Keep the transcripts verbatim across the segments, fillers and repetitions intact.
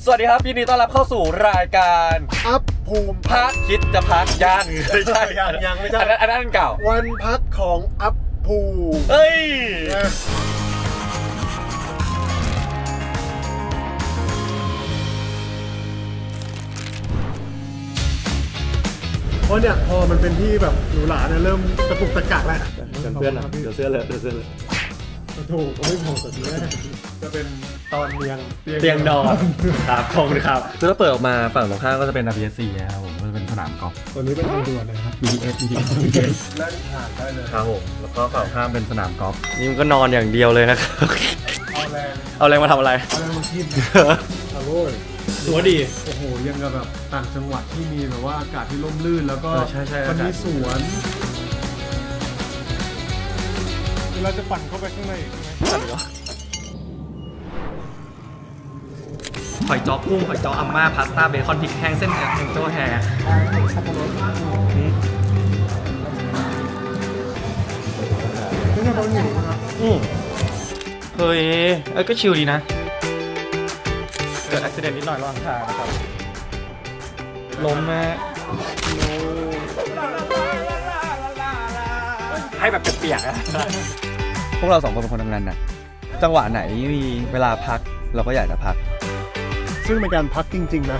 สวัสดีครับยินดีต้อนรับเข้าสู่รายการอัพภูมิพักคิดจะพักยังไม่ใช่ยังยังไม่ใช่อันนั้นอันนั้นเก่าวันพักของอัพภูมิเอ้ยเพราะเนี่ยพอมันเป็นที่แบบหรูหราเนี่ยเริ่มตะปุกตะกักแล้วเดี๋ยวเพื่อนนะเดี๋ยวเสื้อเลยเดี๋ยวเสื้อเลยถูกก็ไม่พอสักทีจะเป็นตอนเตียงเตียงนอนครับคงครับคือถ้าเปิดออกมาฝั่งตรงข้ามก็จะเป็น อาร์ พี เอส ซี นะครับผมก็จะเป็นสนามกอล์ฟตัวนี้เป็นทางด่วนเลยครับบี ที เอส บี ที เอสนั่งผ่านได้เลยครับผมแล้วก็ฝั่งข้ามเป็นสนามกอล์ฟนี่มันก็นอนอย่างเดียวเลยนะครับเอาแรงเอาแรงมาทำอะไรเอาแรงมาทิ่มอร่อยตัวดีโอ้โหยังกับแบบต่างจังหวัดที่มีแบบว่าอากาศที่ร่มรื่นแล้วก็มันมีสวนเราจะปั่นเข้าไปข้างในใช่ไหมปั่นเหรอหอยจ้อกุ้งหอยจ้ออัมม่าพาสต้าเบคอนพริกแห้งเส้นแองโจ้แฮร์ไม่ใช่คนหนึ่งนะครับอืมเฮ้ยเอ้ยก็ชิลดีนะเกิดอุบัติเหตุนิดหน่อยระหว่างทางนะครับล้มนะให้แบบเปียกๆนะพวกเราสองคนเป็นคนทำงานหนักจังหวะไหนมีเวลาพักเราก็อยากจะพักซึ่งเป็นการพักจริงๆนะ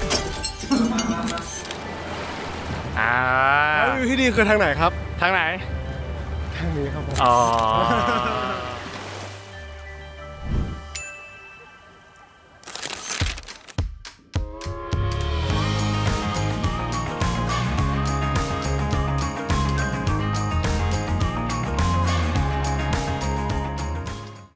อ่าแล้ววิวที่ดีคือทางไหนครับทางไหนทางนี้ครับผมอ๋อ